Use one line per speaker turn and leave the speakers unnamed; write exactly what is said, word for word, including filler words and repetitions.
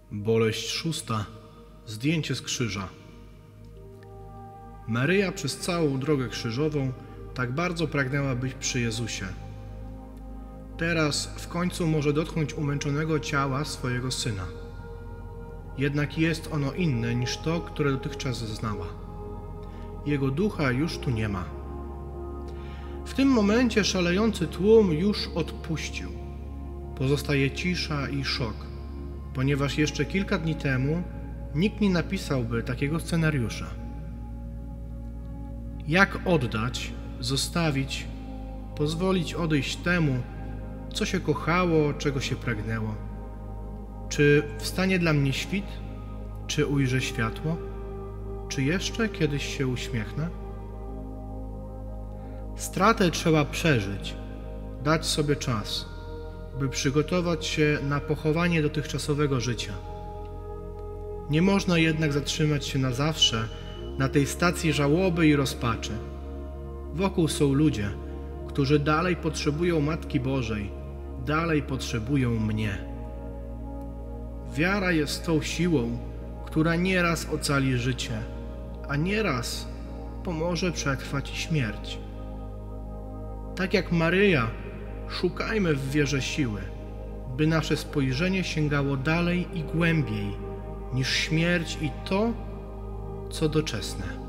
Boleść szósta. Zdjęcie z krzyża. Maryja przez całą drogę krzyżową tak bardzo pragnęła być przy Jezusie. Teraz w końcu może dotknąć umęczonego ciała swojego Syna. Jednak jest ono inne niż to, które dotychczas znała. Jego ducha już tu nie ma. W tym momencie szalejący tłum już odpuścił. Pozostaje cisza i szok, ponieważ jeszcze kilka dni temu nikt nie napisałby takiego scenariusza. Jak oddać, zostawić, pozwolić odejść temu, co się kochało, czego się pragnęło? Czy wstanie dla mnie świt? Czy ujrzę światło? Czy jeszcze kiedyś się uśmiechnę? Stratę trzeba przeżyć, dać sobie czas, by przygotować się na pochowanie dotychczasowego życia. Nie można jednak zatrzymać się na zawsze na tej stacji żałoby i rozpaczy. Wokół są ludzie, którzy dalej potrzebują Matki Bożej, dalej potrzebują mnie. Wiara jest tą siłą, która nieraz ocali życie, a nieraz pomoże przetrwać śmierć. Tak jak Maryja, szukajmy w wierze siły, by nasze spojrzenie sięgało dalej i głębiej niż śmierć i to, co doczesne.